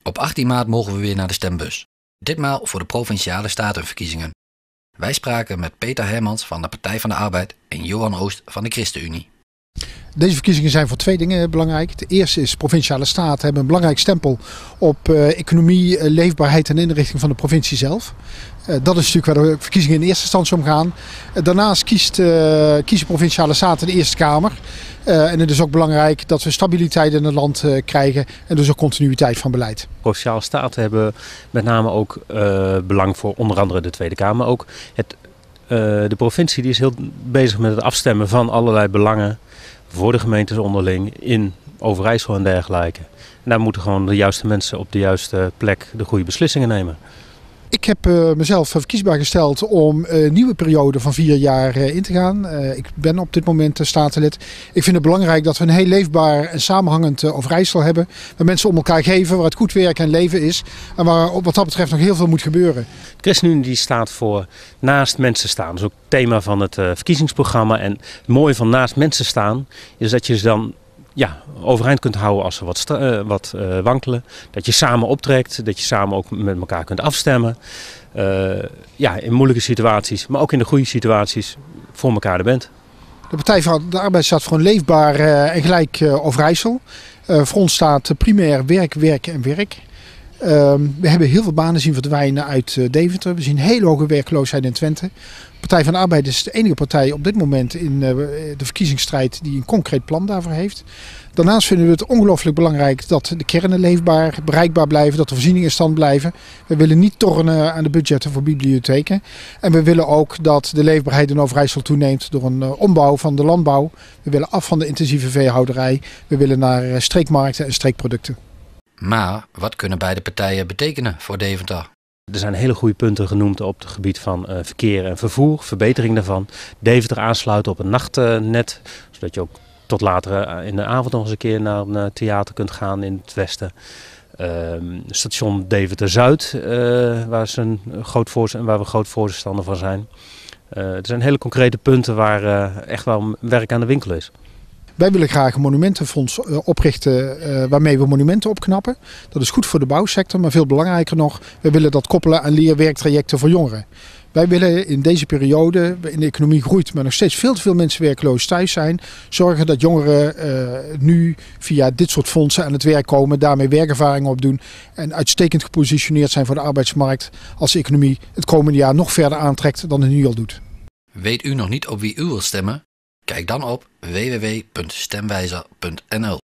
Op 18 maart mogen we weer naar de stembus. Ditmaal voor de Provinciale Statenverkiezingen. Wij spraken met Peter Hermans van de Partij van de Arbeid en Johan Oost van de ChristenUnie. Deze verkiezingen zijn voor twee dingen belangrijk. De eerste is Provinciale Staten hebben een belangrijk stempel op economie, leefbaarheid en inrichting van de provincie zelf. Dat is natuurlijk waar de verkiezingen in eerste instantie om gaan. Daarnaast kiezen Provinciale Staten de Eerste Kamer. En het is ook belangrijk dat we stabiliteit in het land krijgen en dus ook continuïteit van beleid. Provinciale Staten hebben met name ook belang voor onder andere de Tweede Kamer. Ook de provincie die is heel bezig met het afstemmen van allerlei belangen voor de gemeentes onderling in Overijssel en dergelijke. En daar moeten gewoon de juiste mensen op de juiste plek de goede beslissingen nemen. Ik heb mezelf verkiesbaar gesteld om een nieuwe periode van 4 jaar in te gaan. Ik ben op dit moment statenlid. Ik vind het belangrijk dat we een heel leefbaar en samenhangend Overijssel hebben. Waar mensen om elkaar geven, waar het goed werken en leven is. En waar wat dat betreft nog heel veel moet gebeuren. De ChristenUnie die staat voor naast mensen staan. Dat is ook het thema van het verkiezingsprogramma. En het mooie van naast mensen staan is dat je ze dan overeind kunt houden als ze wat wankelen. Dat je samen optrekt, dat je samen ook met elkaar kunt afstemmen. In moeilijke situaties, maar ook in de goede situaties voor elkaar er bent. De Partij van de Arbeid staat voor een leefbaar en gelijk Overijssel. Voor ons staat primair werk, werk en werk. We hebben heel veel banen zien verdwijnen uit Deventer. We zien hele hoge werkloosheid in Twente. De Partij van de Arbeid is de enige partij op dit moment in de verkiezingsstrijd die een concreet plan daarvoor heeft. Daarnaast vinden we het ongelooflijk belangrijk dat de kernen leefbaar, bereikbaar blijven, dat de voorzieningen in stand blijven. We willen niet tornen aan de budgetten voor bibliotheken. En we willen ook dat de leefbaarheid in Overijssel toeneemt door een ombouw van de landbouw. We willen af van de intensieve veehouderij. We willen naar streekmarkten en streekproducten. Maar wat kunnen beide partijen betekenen voor Deventer? Er zijn hele goede punten genoemd op het gebied van verkeer en vervoer, verbetering daarvan. Deventer aansluiten op een nachtnet, zodat je ook tot later in de avond nog eens een keer naar een theater kunt gaan in het westen. Station Deventer-Zuid, waar we groot voorstander van zijn. Er zijn hele concrete punten waar echt wel werk aan de winkel is. Wij willen graag een monumentenfonds oprichten waarmee we monumenten opknappen. Dat is goed voor de bouwsector, maar veel belangrijker nog, we willen dat koppelen aan leerwerktrajecten voor jongeren. Wij willen in deze periode, in de economie groeit, maar nog steeds veel te veel mensen werkloos thuis zijn, zorgen dat jongeren nu via dit soort fondsen aan het werk komen, daarmee werkervaring opdoen en uitstekend gepositioneerd zijn voor de arbeidsmarkt als de economie het komende jaar nog verder aantrekt dan het nu al doet. Weet u nog niet op wie u wilt stemmen? Kijk dan op www.stemwijzer.nl.